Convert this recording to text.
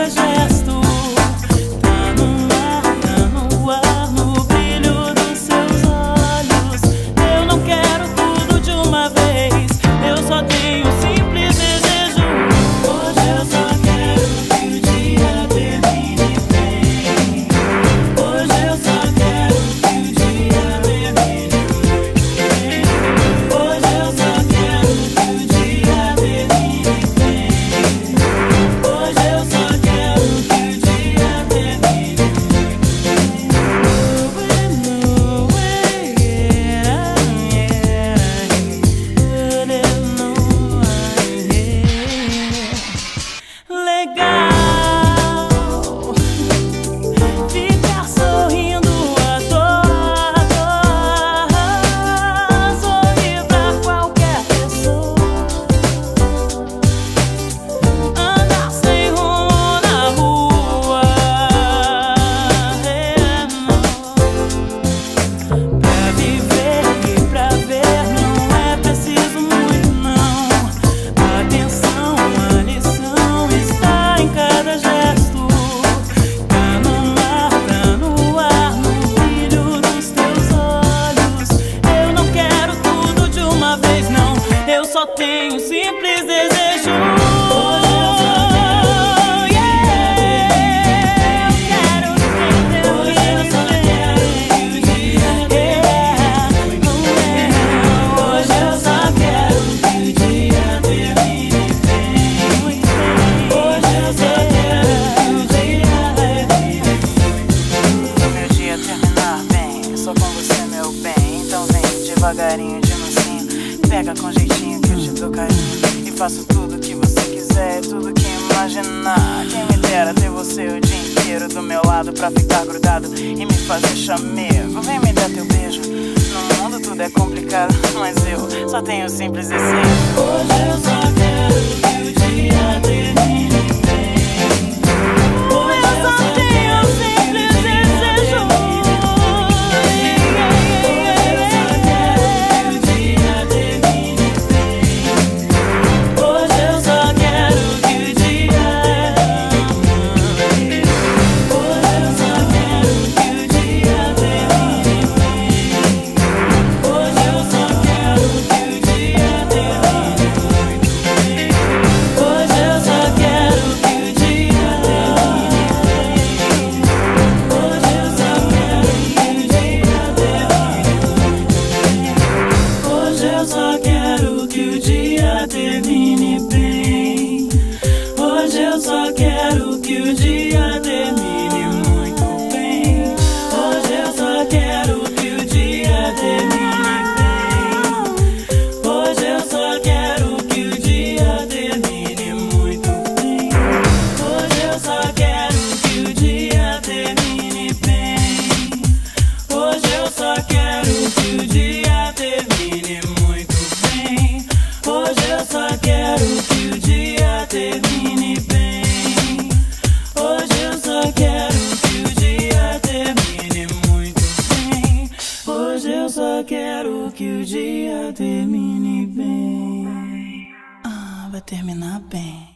cada gesto. Tá no ar, no brilho dos seus olhos. Eu não quero tudo de uma vez, eu só tenho um simples desejo. Hoje eu só quero que o dia termine bem. Hoje eu só quero que o dia termine bem. Hoje eu só quero que o dia termine bem. Hoje eu só quero que o dia termine bem. Legal ficar sorrindo à toa, sorrir pra qualquer pessoa, andar sem rumo na rua. Pra viver e pra ver não é preciso muito não. Atenção, a lição está em cada gesto. Tá no ar, no brilho dos teus olhos. Eu não quero tudo de uma vez não, eu só tenho um simples desejo. Devagarinho, de mansinho, pega com jeitinho que eu te dou carinho. E faço tudo que você quiser, tudo que imaginar. Quem me dera ter você o dia inteiro do meu lado pra ficar grudado e me fazer chamego. Vem me dar teu beijo, no mundo tudo é complicado, mas eu só tenho simples desejo. Hoje eu só quero que o dia termine bem. Hoje eu só tenho um simples desejo. Hoje eu só quero que o dia termine muito bem. Hoje eu só quero que o dia termine bem. Hoje eu só quero que o dia termine muito bem. Hoje eu só quero que o dia termine bem. Hoje eu só quero que o dia termine muito bem. Hoje eu só quero que o dia termine bem. Hoje eu só quero que o dia termine muito bem. Hoje eu só quero que o dia termine bem. Vai terminar bem.